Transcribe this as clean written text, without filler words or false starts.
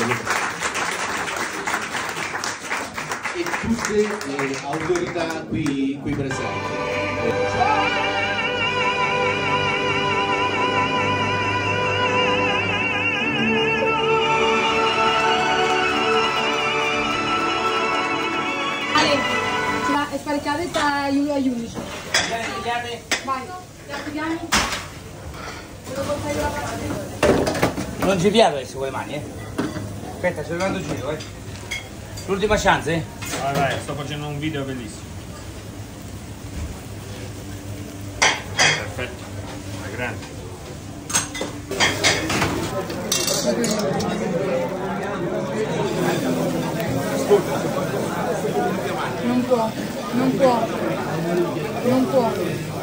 e tutte le autorità qui presenti. E scaricate tra gli unici. Vai, gli africani. Non ci piace adesso con le mani, Aspetta, sto arrivando giro, L'ultima chance, Vai, sto facendo un video bellissimo. Perfetto, è grande. Non può, non può, non può.